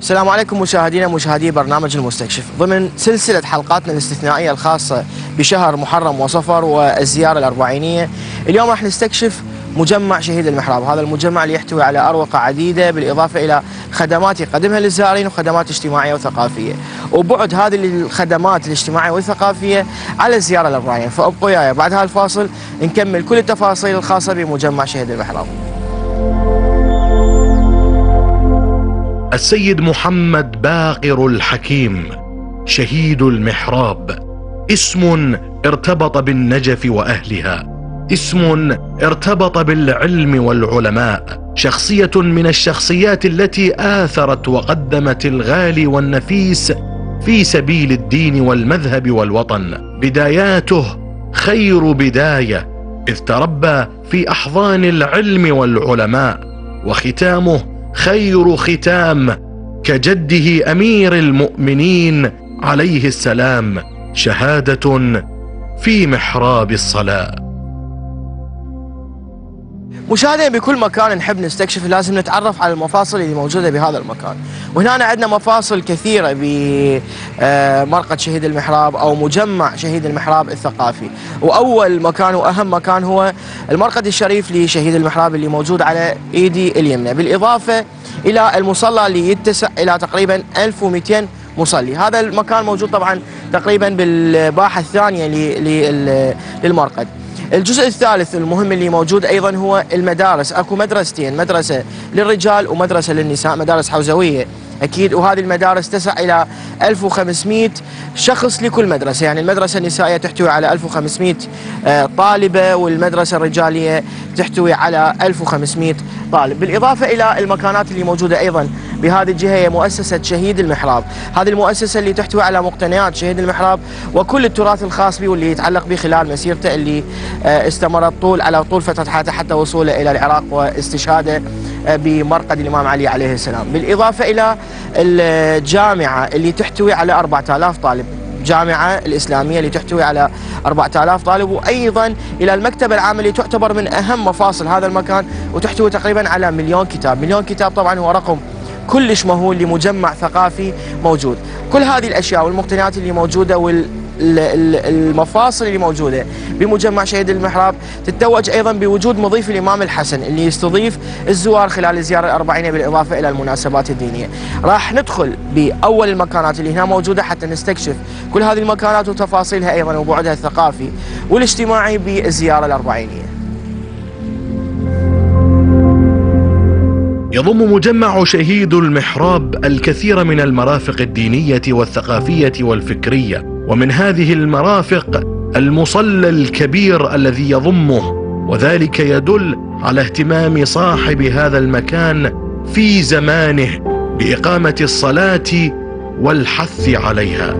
السلام عليكم مشاهدينا مشاهدي برنامج المستكشف. ضمن سلسلة حلقاتنا الاستثنائية الخاصة بشهر محرم وصفر والزيارة الأربعينية، اليوم راح نستكشف مجمع شهيد المحراب. هذا المجمع اللي يحتوي على أروقة عديدة بالإضافة إلى خدمات يقدمها للزائرين وخدمات اجتماعية وثقافية، وبعد هذه الخدمات الاجتماعية والثقافية على الزيارة الأربعينية. فابقوا وياي بعد هذا الفاصل نكمل كل التفاصيل الخاصة بمجمع شهيد المحراب. السيد محمد باقر الحكيم شهيد المحراب، اسم ارتبط بالنجف وأهلها، اسم ارتبط بالعلم والعلماء، شخصية من الشخصيات التي آثرت وقدمت الغالي والنفيس في سبيل الدين والمذهب والوطن. بداياته خير بداية إذ تربى في أحضان العلم والعلماء، وختامه خير ختام كجده أمير المؤمنين عليه السلام، شهادة في محراب الصلاة. مشاهدينا بكل مكان نحب نستكشف لازم نتعرف على المفاصل اللي موجودة بهذا المكان، وهنا عندنا مفاصل كثيرة بمرقد شهيد المحراب أو مجمع شهيد المحراب الثقافي. وأول مكان وأهم مكان هو المرقد الشريف لشهيد المحراب اللي موجود على إيدي اليمنى، بالإضافة إلى المصلى اللي يتسع إلى تقريبا 1200 مصلي. هذا المكان موجود طبعا تقريبا بالباحة الثانية للمرقد. الجزء الثالث المهم اللي موجود أيضا هو المدارس. أكو مدرستين، مدرسة للرجال ومدرسة للنساء، مدارس حوزوية أكيد، وهذه المدارس تسع إلى 1500 شخص لكل مدرسة. يعني المدرسة النسائية تحتوي على 1500 طالبة، والمدرسة الرجالية تحتوي على 1500 طالب. بالإضافة إلى المكانات اللي موجودة أيضا بهذه الجهة هي مؤسسة شهيد المحراب. هذه المؤسسة اللي تحتوي على مقتنيات شهيد المحراب وكل التراث الخاص به واللي يتعلق به خلال مسيرته اللي استمرت على طول فترة حياته حتى وصوله إلى العراق واستشهاده بمرقد الإمام علي عليه السلام. بالإضافة إلى الجامعة اللي تحتوي على 4000 طالب، جامعة الإسلامية اللي تحتوي على 4000 طالب، وأيضا إلى المكتبة العامة اللي تعتبر من أهم مفاصل هذا المكان وتحتوي تقريبا على 1,000,000 كتاب. 1,000,000 كتاب طبعا هو رقم كلش مهول لمجمع ثقافي موجود. كل هذه الأشياء والمقتنيات اللي موجودة والمفاصل اللي موجودة بمجمع شهيد المحراب تتوج أيضا بوجود مضيف الإمام الحسن اللي يستضيف الزوار خلال الزيارة الأربعينية بالإضافة إلى المناسبات الدينية. راح ندخل بأول المكانات اللي هنا موجودة حتى نستكشف كل هذه المكانات وتفاصيلها أيضا وبعدها الثقافي والاجتماعي بالزيارة الأربعينية. يضم مجمع شهيد المحراب الكثير من المرافق الدينية والثقافية والفكرية، ومن هذه المرافق المصلى الكبير الذي يضمه، وذلك يدل على اهتمام صاحب هذا المكان في زمانه بإقامة الصلاة والحث عليها.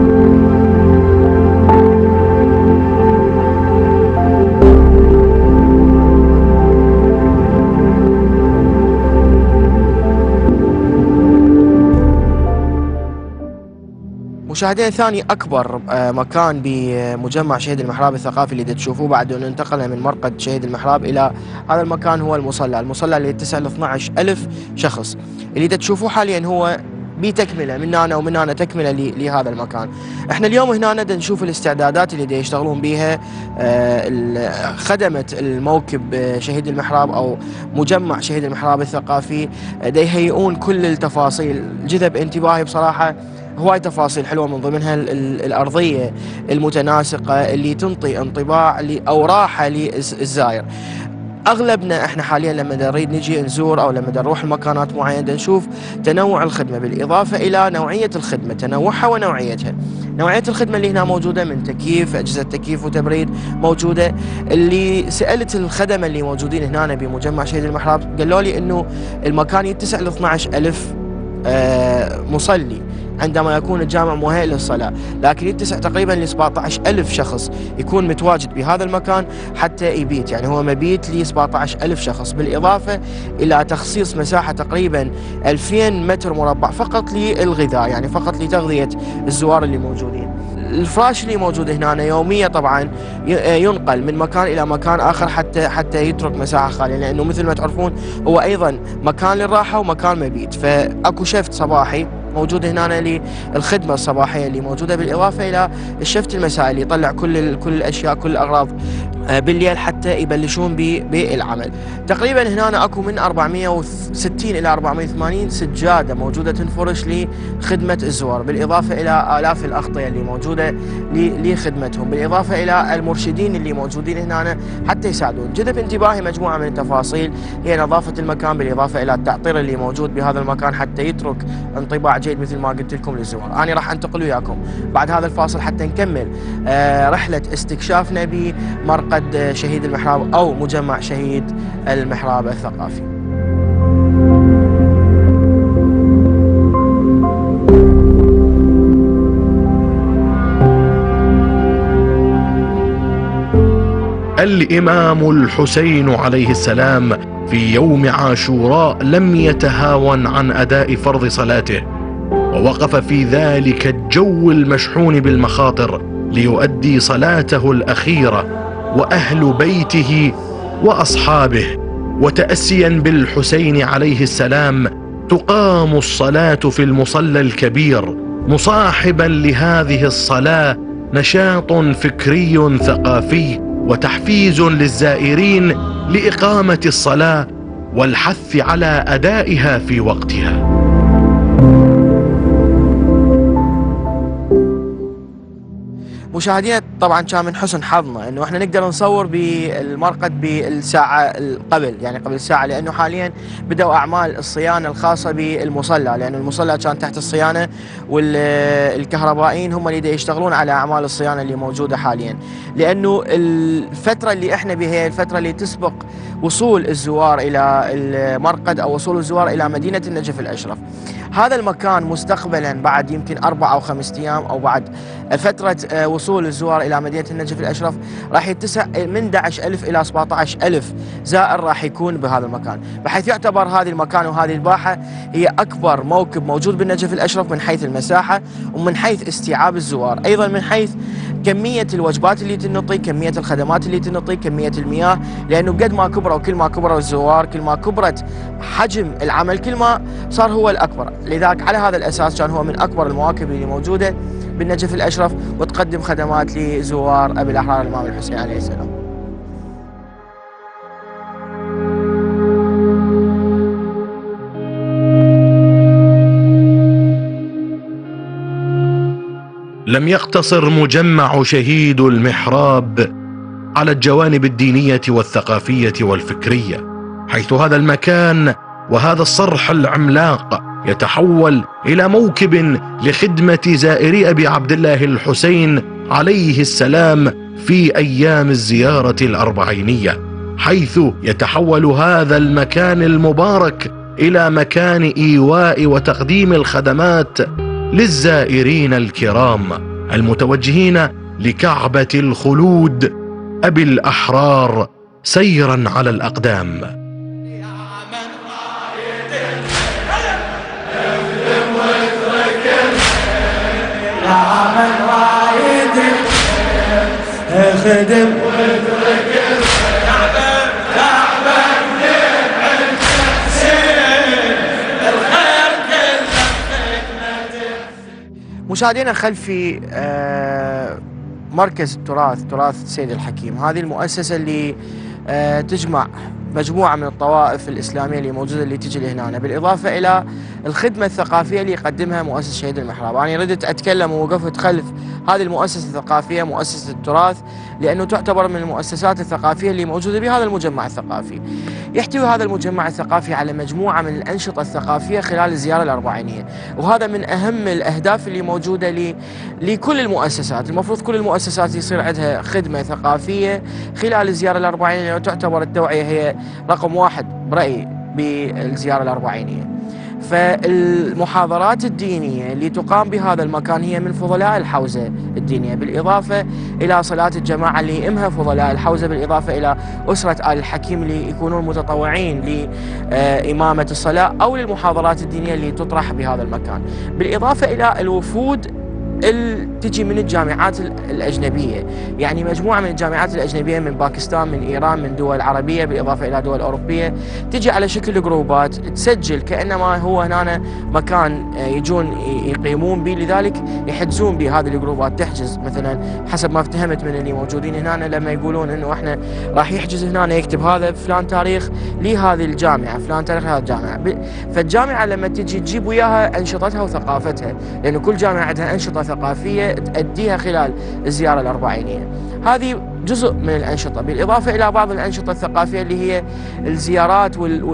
مشاهدينا ثاني أكبر مكان بمجمع شهيد المحراب الثقافي اللي تشوفوه بعد أن انتقل من مرقد شهيد المحراب إلى هذا المكان هو المصلى اللي يتسع ل 12,000 شخص. اللي تشوفوه حاليا هو بتكملة من هنا ومن هنا تكملة لهذا المكان. احنا اليوم هنا نشوف الاستعدادات اللي يشتغلون بها خدمة الموكب شهيد المحراب أو مجمع شهيد المحراب الثقافي، يهيئون كل التفاصيل. جذب انتباهي بصراحة هواي تفاصيل حلوة، من ضمنها الأرضية المتناسقة اللي تنطي انطباع أو راحة للزائر. أغلبنا إحنا حاليا لما نريد نجي نزور أو لما نروح لمكانات معينة نشوف تنوع الخدمة بالإضافة إلى نوعية الخدمة، تنوعها ونوعيتها. نوعية الخدمة اللي هنا موجودة من تكييف، أجهزة تكييف وتبريد موجودة. اللي سألت الخدمة اللي موجودين هنا بمجمع شهيد المحراب قالوا لي إنه المكان يتسع ل 12,000 مصلي عندما يكون الجامع مهيئ للصلاة، لكن يتسع تقريبا ل 17,000 شخص يكون متواجد بهذا المكان حتى يبيت. يعني هو مبيت ل 17,000 شخص، بالإضافة إلى تخصيص مساحة تقريبا 2000 متر مربع فقط للغذاء، يعني فقط لتغذية الزوار اللي موجودين. الفراش اللي موجود هنا يوميا طبعا ينقل من مكان الى مكان اخر حتى يترك مساحه خاليه، لانه مثل ما تعرفون هو ايضا مكان للراحه ومكان مبيت. فاكو شفت صباحي موجود هنا للخدمه الصباحيه اللي موجوده، بالاضافه الى الشفت المسائي اللي يطلع كل الاشياء كل الاغراض بالليل حتى يبلشون بالعمل. تقريبا هنا اكو من 460 الى 480 سجاده موجوده تنفرش لخدمه الزوار، بالاضافه الى الاف الاغطيه اللي موجوده لخدمتهم، بالاضافه الى المرشدين اللي موجودين هنا حتى يساعدون. جذب انتباهي مجموعه من التفاصيل هي نظافه المكان، بالاضافه الى التعطير اللي موجود بهذا المكان حتى يترك انطباع جيد مثل ما قلت لكم للزوار. انا راح انتقل وياكم بعد هذا الفاصل حتى نكمل رحله استكشافنا بمرقد شهيد المحراب او مجمع شهيد المحراب الثقافي. الإمام الحسين عليه السلام في يوم عاشوراء لم يتهاون عن أداء فرض صلاته، ووقف في ذلك الجو المشحون بالمخاطر ليؤدي صلاته الأخيرة، وأهل بيته وأصحابه وتأسيا بالحسين عليه السلام تقام الصلاة في المصلى الكبير، مصاحبا لهذه الصلاة نشاط فكري ثقافي وتحفيز للزائرين لإقامة الصلاة والحث على أدائها في وقتها. مشاهدينا طبعا كان من حسن حظنا انه احنا نقدر نصور بالمرقد بالساعه قبل ساعه، لانه حاليا بدأوا اعمال الصيانه الخاصه بالمصلى، لانه المصلى كان تحت الصيانه والكهربائيين هم اللي يشتغلون على اعمال الصيانه اللي موجوده حاليا، لانه الفتره اللي احنا بها هي الفتره اللي تسبق وصول الزوار الى المرقد او وصول الزوار الى مدينه النجف الاشرف. هذا المكان مستقبلا بعد يمكن 4 أو 5 أيام او بعد فتره وصول الزوار الى مدينه النجف الاشرف راح يتسع من 11,000 الى 17,000 زائر راح يكون بهذا المكان، بحيث يعتبر هذا المكان وهذه الباحه هي اكبر موكب موجود بالنجف الاشرف من حيث المساحه ومن حيث استيعاب الزوار، ايضا من حيث كميه الوجبات اللي تنطي، كميه الخدمات اللي تنطي، كميه المياه، لانه قد ما كبروا وكل ما كبروا الزوار كل ما كبرت حجم العمل كل ما صار هو الاكبر، لذلك على هذا الاساس كان هو من اكبر المواكب اللي موجوده بالنجف الاشرف وتقدم خدمات لزوار ابي الاحرار الامام الحسين عليه السلام. لم يقتصر مجمع شهيد المحراب على الجوانب الدينية والثقافية والفكرية، حيث هذا المكان وهذا الصرح العملاق يتحول إلى موكب لخدمة زائري أبي عبد الله الحسين عليه السلام في أيام الزيارة الأربعينية، حيث يتحول هذا المكان المبارك إلى مكان إيواء وتقديم الخدمات للزائرين الكرام المتوجهين لكعبة الخلود أبي الأحرار سيرا على الأقدام. خدم مشاهدينا خلفي مركز التراث، تراث سيد الحكيم، هذه المؤسسة اللي تجمع مجموعة من الطوائف الإسلامية اللي موجودة اللي تجي لهنا، بالإضافة إلى الخدمة الثقافية اللي يقدمها مؤسسة شهيد المحراب. أنا ردت أتكلم ووقفت خلف هذه المؤسسة الثقافية، مؤسسة التراث، لأنه تعتبر من المؤسسات الثقافية اللي موجودة بهذا المجمع الثقافي. يحتوي هذا المجمع الثقافي على مجموعة من الأنشطة الثقافية خلال الزيارة الأربعينية، وهذا من أهم الأهداف اللي موجودة لكل المؤسسات. المفروض كل المؤسسات يصير عندها خدمة ثقافية خلال الزيارة الأربعينية، لأنه تعتبر التوعية هي رقم 1 برأيي بالزيارة الأربعينية. فالمحاضرات الدينية اللي تقام بهذا المكان هي من فضلاء الحوزة الدينية، بالإضافة إلى صلاة الجماعة اللي يئمها فضلاء الحوزة، بالإضافة إلى أسرة آل الحكيم اللي يكونون متطوعين لإمامة الصلاة أو للمحاضرات الدينية اللي تطرح بهذا المكان، بالإضافة إلى الوفود تجي من الجامعات الأجنبية، يعني مجموعة من الجامعات الأجنبية من باكستان، من إيران، من دول عربية بالإضافة إلى دول أوروبية، تجي على شكل جروبات تسجل كأنما هو هنا مكان يجون يقيمون به، لذلك يحجزون به. هذه الجروبات تحجز مثلا حسب ما فهمت من اللي موجودين هنا، لما يقولون انه احنا راح يحجز هنا يكتب هذا فلان تاريخ لهذه الجامعة، فلان تاريخ هذه الجامعة. فالجامعة لما تجي تجيب وياها أنشطتها وثقافتها، لأن كل جامعة عندها أنشطة ثقافية تأديها خلال الزيارة الأربعينية. هذه جزء من الأنشطة، بالإضافة إلى بعض الأنشطة الثقافية اللي هي الزيارات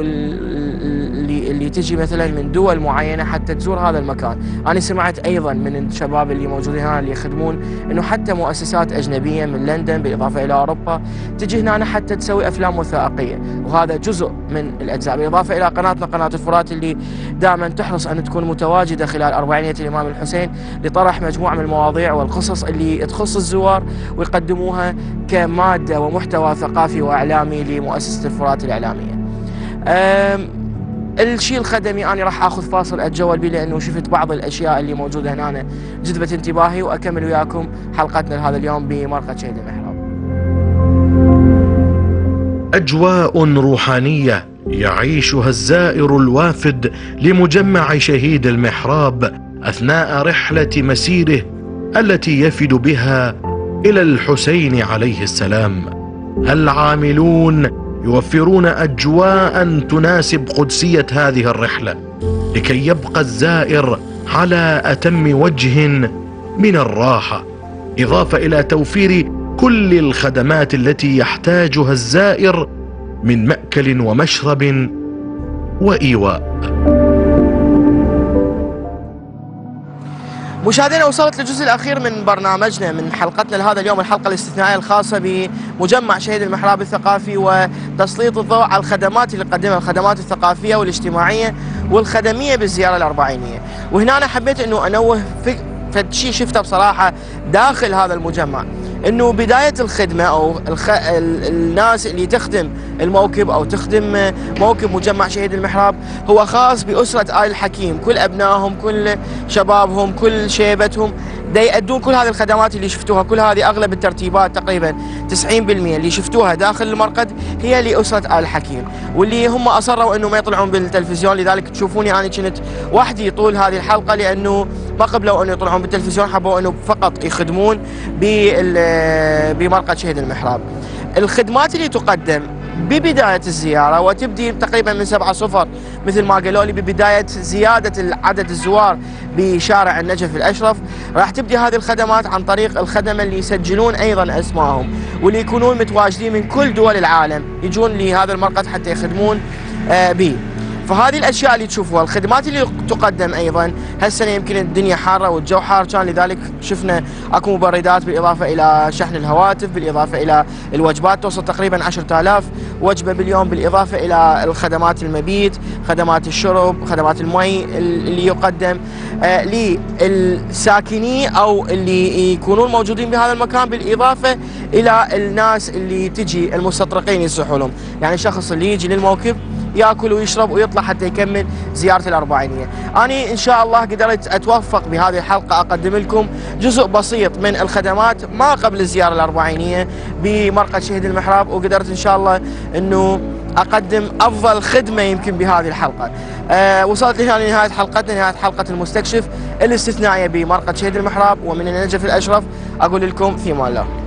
اللي تجي مثلا من دول معينة حتى تزور هذا المكان. أنا سمعت أيضا من الشباب اللي موجودين هنا اللي يخدمون أنه حتى مؤسسات أجنبية من لندن بالإضافة إلى أوروبا تجي هنا حتى تسوي أفلام وثائقية، وهذا جزء من الأجزاء. بالإضافة إلى قناتنا قناة الفرات اللي دائما تحرص أن تكون متواجدة خلال أربعينية الإمام الحسين لطرح مجموعة من المواضيع والقصص اللي تخص الزوار ويقدموها كمادة ومحتوى ثقافي وإعلامي لمؤسسة الفرات الإعلامية. الشيء الخدمي أنا راح أخذ فاصل أتجول به، لأنه شفت بعض الأشياء اللي موجودة هنا جذبت انتباهي، وأكمل وياكم حلقتنا لهذا اليوم بمرقد شهيد المحراب. أجواء روحانية يعيشها الزائر الوافد لمجمع شهيد المحراب أثناء رحلة مسيره التي يفد بها إلى الحسين عليه السلام. العاملون يوفرون أجواء تناسب قدسية هذه الرحلة لكي يبقى الزائر على أتم وجه من الراحة، إضافة إلى توفير كل الخدمات التي يحتاجها الزائر من مأكل ومشرب وإيواء. مشاهدينا، وصلت للجزء الأخير من برنامجنا من حلقتنا لهذا اليوم، الحلقة الاستثنائية الخاصة بمجمع شهيد المحراب الثقافي وتسليط الضوء على الخدمات اللي قدمها، الخدمات الثقافية والاجتماعية والخدمية بالزيارة الأربعينية. وهنا أنا حبيت أنه أنوه فشي شفته بصراحة داخل هذا المجمع، انه بداية الخدمة او الناس اللي تخدم الموكب او تخدم موكب مجمع شهيد المحراب هو خاص بأسرة آل الحكيم، كل ابنائهم، كل شبابهم، كل شيبتهم دا يأدون كل هذه الخدمات اللي شفتوها. كل هذه اغلب الترتيبات تقريبا 90% اللي شفتوها داخل المرقد هي لأسرة آل الحكيم، واللي هم اصروا انه ما يطلعون بالتلفزيون، لذلك تشوفوني انا كنت وحدي طول هذه الحلقة، لانه ما قبلوا انه يطلعون بالتلفزيون، حبوا انه فقط يخدمون بمرقد شهيد المحراب. الخدمات اللي تقدم ببداية الزيارة وتبدي تقريبا من 7:00 مثل ما قالوا لي، ببداية زيادة عدد الزوار بشارع النجف الأشرف، راح تبدي هذه الخدمات عن طريق الخدمة اللي يسجلون أيضا أسمائهم، واللي يكونون متواجدين من كل دول العالم يجون لهذا المرقد حتى يخدمون به. فهذه الاشياء اللي تشوفوها، الخدمات اللي تقدم ايضا. هالسنه يمكن الدنيا حاره والجو حار كان، لذلك شفنا اكو مبردات بالاضافه الى شحن الهواتف، بالاضافه الى الوجبات توصل تقريبا 10,000 وجبه باليوم، بالاضافه الى الخدمات المبيت، خدمات الشرب، خدمات المي اللي يقدم للساكنين او اللي يكونون موجودين بهذا المكان، بالاضافه الى الناس اللي تجي المستطرقين يسحوا لهم، يعني الشخص اللي يجي للموكب ياكل ويشرب ويطلع حتى يكمل زيارة الأربعينية. أنا إن شاء الله قدرت أتوفق بهذه الحلقة أقدم لكم جزء بسيط من الخدمات ما قبل الزيارة الأربعينية بمرقد شهيد المحراب، وقدرت إن شاء الله أنه أقدم أفضل خدمة يمكن بهذه الحلقة. وصلت لهنا نهاية حلقتنا، نهاية حلقة المستكشف الاستثنائية بمرقد شهيد المحراب ومن النجف الأشرف. أقول لكم في أمان الله.